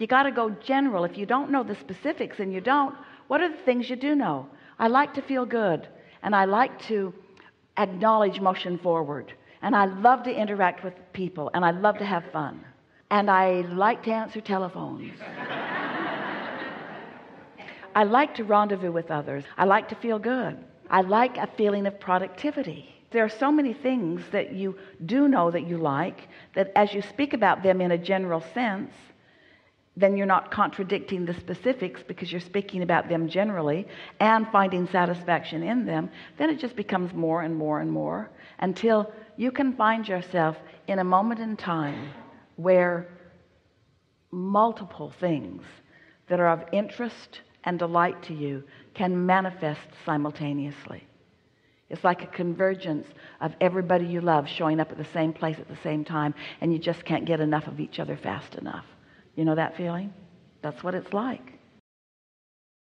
You got to go general. If you don't know the specifics, and you don't, what are the things you do know? I like to feel good, and I like to acknowledge motion forward, and I love to interact with people, and I love to have fun, and I like to answer telephones. I like to rendezvous with others. I like to feel good. I like a feeling of productivity. There are so many things that you do know that you like, that as you speak about them in a general sense, then you're not contradicting the specifics, because you're speaking about them generally and finding satisfaction in them. Then it just becomes more and more and more, until you can find yourself in a moment in time where multiple things that are of interest and delight to you can manifest simultaneously. It's like a convergence of everybody you love showing up at the same place at the same time, and you just can't get enough of each other fast enough. You know that feeling? That's what it's like.